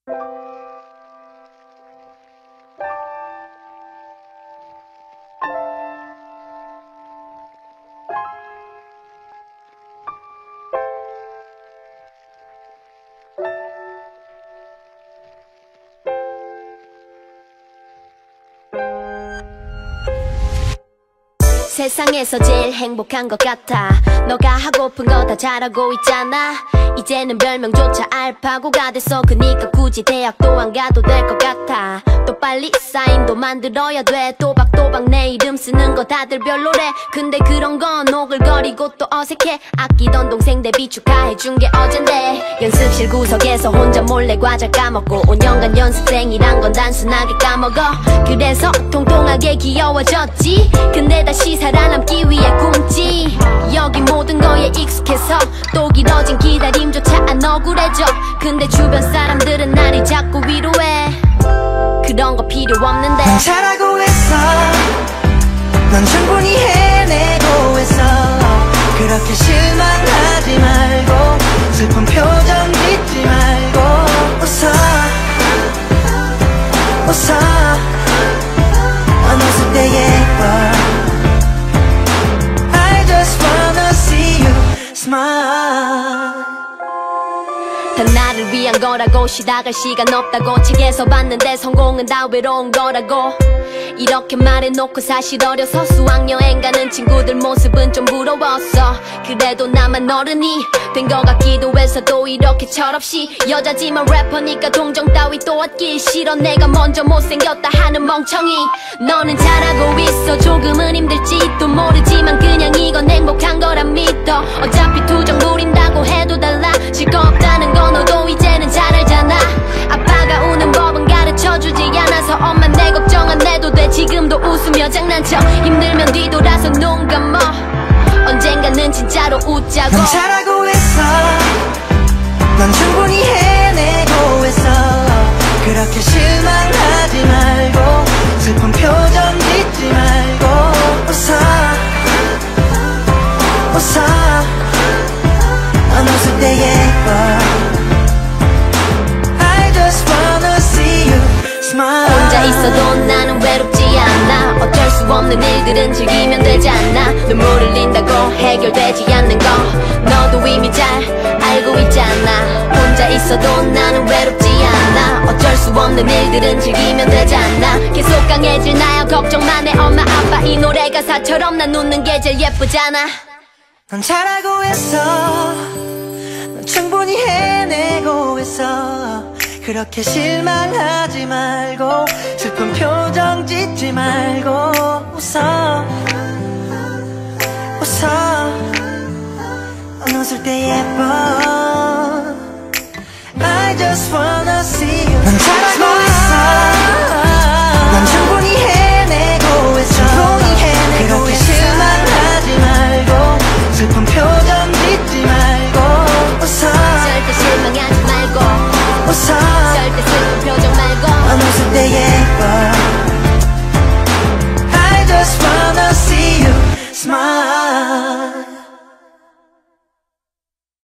세상에서 제일 행복한 것 같아. 너가 하고픈 거 다 잘하고 있잖아. 이제는 별명조차 알파고가 됐어. 그니까 굳이 대학도 안 가도 될 것 같아. 또 빨리 사인도 만들어야 돼. 또박또박 내 이름 쓰는 거 다들 별로래. 근데 그런 건 오글거리고 또 어색해. 아끼던 동생 데뷔 축하해준 게 어젠데. 연습실 구석에서 혼자 몰래 과자 까먹고 5년간 연습생이란 건 단순하게 까먹어. 그래서 통통하게 귀여워졌지. 근데 다시 살아남기 위해 굶지. 여기 모든 거에 익숙해서 또 길어진 기다림조차 안 억울해져. 근데 주변 사람들은 나를 자꾸 위로해. 그런 거 필요 없는데. 넌 잘하고 있어. 넌 충분히 해내고 있어. 그렇게 실망하지 말고 슬픈 표정 짓지 말고 웃어 웃어. 넌 웃을 때 예뻐. I just wanna see you smile. 다 나를 위한 거라고. 쉬다갈 시간 없다고 책에서 봤는데 성공은 다 외로운 거라고. 이렇게 말해놓고 사실 어려서 수학여행 가는 친구들 모습은 좀 부러웠어. 그래도 나만 어른이 된 것 같기도 해서 또 이렇게 철없이. 여자지만 래퍼니까 동정 따위 또 얻기 싫어. 내가 먼저 못생겼다 하는 멍청이. 너는 잘하고 있어. 조금은 힘들지도 모르지만 그냥 이건 행복한 거라 믿어. 어차피 투정 부린다고 해도 달라질 거 없다는 거 너도 이제는 잘 알잖아. 아빠가 우는 법은 가르쳐주지 않아서 엄마 내 걱정 안 해도 돼. 지금도 웃으며 장난쳐. 힘들면 뒤돌아서 눈 감어. 언젠가는 진짜로 웃자고. 넌 잘하고 있어. 넌 충분히 해내고 있어. 그렇게 실망하지 말고 슬픈 표정 짓지 말고 웃어 웃어. 넌 웃을 때 예뻐. I just wanna see you smile. 혼자 있어도 나는 외롭지 않아. 어쩔 수 없는 일들은 즐기면 되지 않나. 눈물 흘린다고 해결되지 않는 거 너도 이미 잘 알고 있잖아. 혼자 있어도 나는 외롭지 않아. 어쩔 수 없는 일들은 즐기면 되지 않나. 계속 강해질 나야 걱정만 해. 엄마 아빠 이 노래 가사처럼 난 웃는 게 제일 예쁘잖아. 넌 잘하고 있어. 넌 충분히 해내고 있어. 그렇게 실망하지 말고 슬픈 표정 짓지 말고 웃어 웃어. 넌 웃을 때 예뻐. I just want